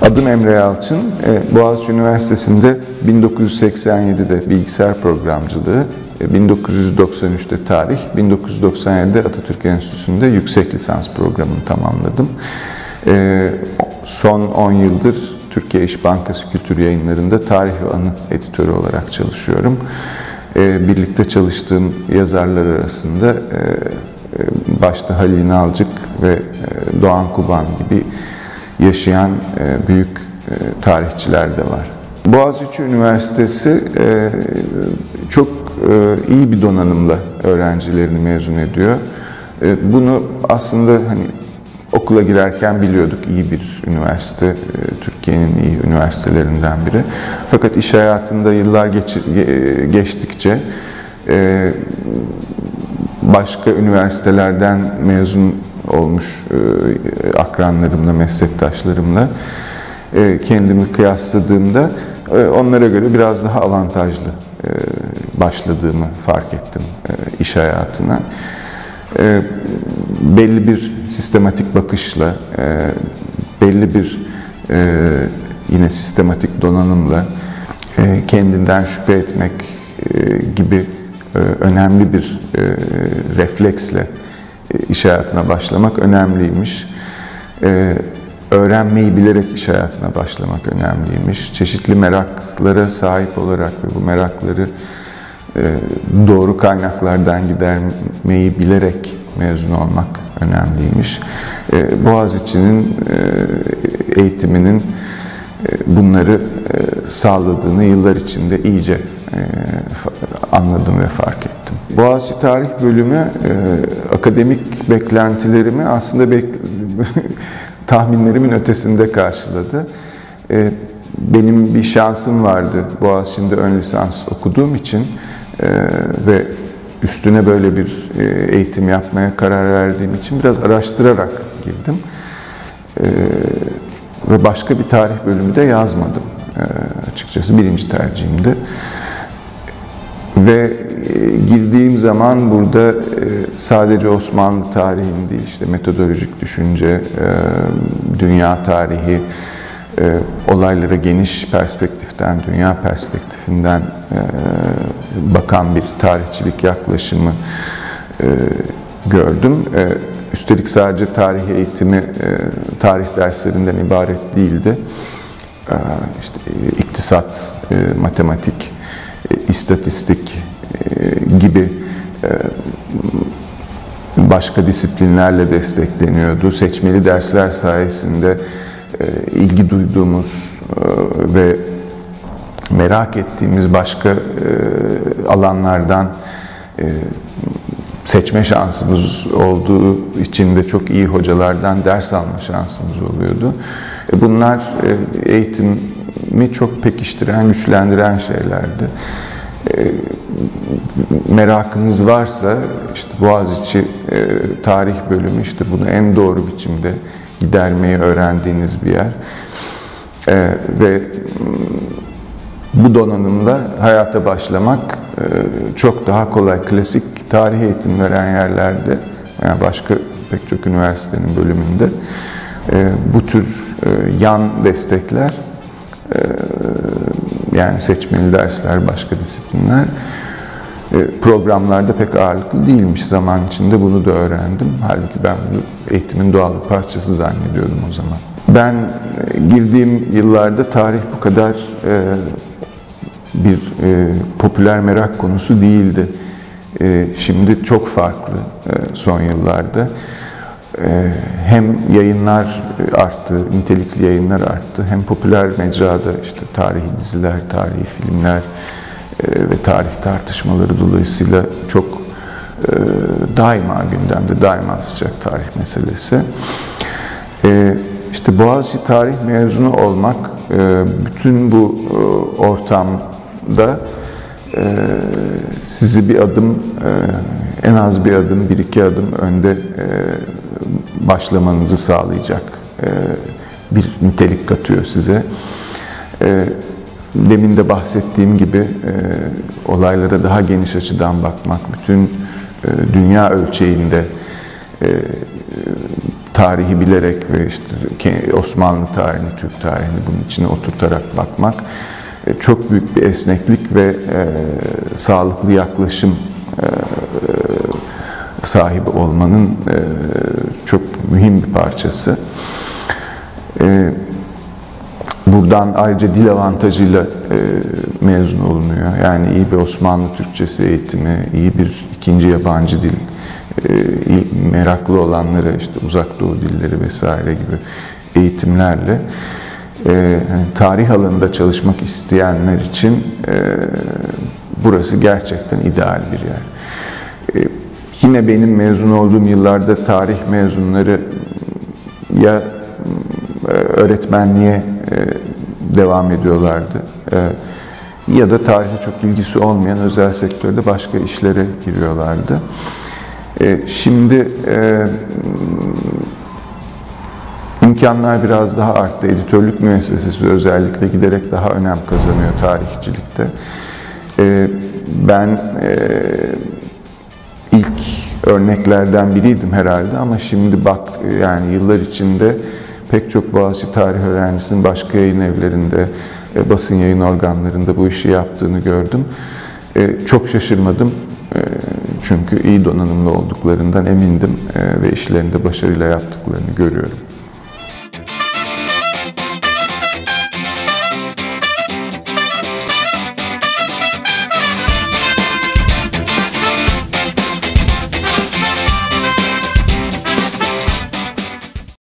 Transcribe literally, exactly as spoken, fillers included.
Adım Emre Yalçın. Boğaziçi Üniversitesi'nde bin dokuz yüz seksen yedide bilgisayar programcılığı, bin dokuz yüz doksan üçte tarih, bin dokuz yüz doksan yedide Atatürk Enstitüsü'nde yüksek lisans programını tamamladım. Son on yıldır Türkiye İş Bankası Kültür Yayınları'nda tarih ve anı editörü olarak çalışıyorum. Birlikte çalıştığım yazarlar arasında başta Halil İnalcık ve Doğan Kuban gibi yaşayan büyük tarihçiler de var. Boğaziçi Üniversitesi çok iyi bir donanımla öğrencilerini mezun ediyor. Bunu aslında hani okula girerken biliyorduk, iyi bir üniversite, Türkiye'nin iyi üniversitelerinden biri. Fakat iş hayatında yıllar geç, geçtikçe başka üniversitelerden mezun olmuş akranlarımla, meslektaşlarımla kendimi kıyasladığımda onlara göre biraz daha avantajlı başladığımı fark ettim iş hayatına. Belli bir sistematik bakışla, belli bir yine sistematik donanımla kendinden şüphe etmek gibi önemli bir refleksle iş hayatına başlamak önemliymiş. Öğrenmeyi bilerek iş hayatına başlamak önemliymiş. Çeşitli meraklara sahip olarak ve bu merakları doğru kaynaklardan gidermeyi bilerek mezun olmak önemliymiş. Boğaziçi'nin eğitiminin bunları sağladığını yıllar içinde iyice anladım ve fark ettim. Boğaziçi Tarih Bölümü akademik beklentilerimi aslında bek tahminlerimin ötesinde karşıladı. Benim bir şansım vardı Boğaziçi'nde ön lisans okuduğum için ve üstüne böyle bir eğitim yapmaya karar verdiğim için biraz araştırarak girdim. Ve başka bir tarih bölümü de yazmadım. Açıkçası birinci tercihimdi. Ve girdiğim zaman burada sadece Osmanlı tarihini değil, işte metodolojik düşünce, dünya tarihi, olaylara geniş perspektiften, dünya perspektifinden bakan bir tarihçilik yaklaşımı gördüm. Üstelik sadece tarih eğitimi tarih derslerinden ibaret değildi. İşte iktisat, matematik, istatistik gibi başka disiplinlerle destekleniyordu. Seçmeli dersler sayesinde ilgi duyduğumuz ve merak ettiğimiz başka alanlardan seçme şansımız olduğu için de çok iyi hocalardan ders alma şansımız oluyordu. Bunlar eğitimi çok pekiştiren, güçlendiren şeylerdi. Merakınız varsa işte Boğaziçi Tarih Bölümü işte bunu en doğru biçimde gidermeyi öğrendiğiniz bir yer. Ve bu donanımla hayata başlamak çok daha kolay. Klasik tarih eğitim veren yerlerde, yani başka pek çok üniversitenin bölümünde bu tür yan destekler, yani seçmeli dersler, başka disiplinler programlarda pek ağırlıklı değilmiş. Zaman içinde bunu da öğrendim. Halbuki ben bunu eğitimin doğal bir parçası zannediyordum o zaman. Ben girdiğim yıllarda tarih bu kadar bir popüler merak konusu değildi. Şimdi çok farklı son yıllarda. Hem yayınlar arttı, nitelikli yayınlar arttı, hem popüler mecrada işte tarihi diziler, tarihi filmler ve tarih tartışmaları dolayısıyla çok daima gündemde, daima sıcak tarih meselesi. İşte Boğaziçi Tarih mezunu olmak bütün bu ortamda sizi bir adım, en az bir adım, bir iki adım önde başlamanızı sağlayacak bir nitelik katıyor size. Demin de bahsettiğim gibi olaylara daha geniş açıdan bakmak, bütün dünya ölçeğinde tarihi bilerek ve işte Osmanlı tarihini, Türk tarihini bunun içine oturtarak bakmak çok büyük bir esneklik ve e, sağlıklı yaklaşım e, sahibi olmanın e, çok mühim bir parçası. E, buradan ayrıca dil avantajıyla e, mezun olunuyor. Yani iyi bir Osmanlı Türkçesi eğitimi, iyi bir ikinci yabancı dil, e, iyi, meraklı olanlara işte Uzak Doğu dilleri vesaire gibi eğitimlerle e, hani tarih alanında çalışmak isteyenler için e, burası gerçekten ideal bir yer. E, yine benim mezun olduğum yıllarda tarih mezunları ya öğretmenliğe devam ediyorlardı ya da tarihe çok ilgisi olmayan özel sektörde başka işlere giriyorlardı. Şimdi imkanlar biraz daha arttı. Editörlük müessesesi özellikle giderek daha önem kazanıyor tarihçilikte. Ben ilk örneklerden biriydim herhalde ama şimdi bak yani yıllar içinde pek çok Boğaziçi tarih öğrencisinin başka yayın evlerinde, basın yayın organlarında bu işi yaptığını gördüm. Çok şaşırmadım çünkü iyi donanımlı olduklarından emindim ve işlerinde başarıyla yaptıklarını görüyorum.